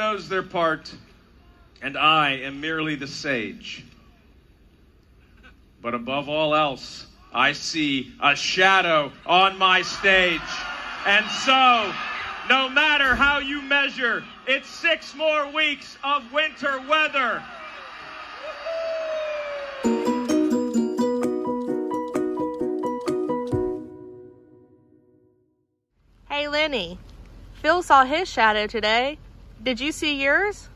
knows their part, and I am merely the sage. But above all else, I see a shadow on my stage. And so, no matter how you measure, it's 6 more weeks of winter weather. Hey, Lenny. Phil saw his shadow today. Did you see yours?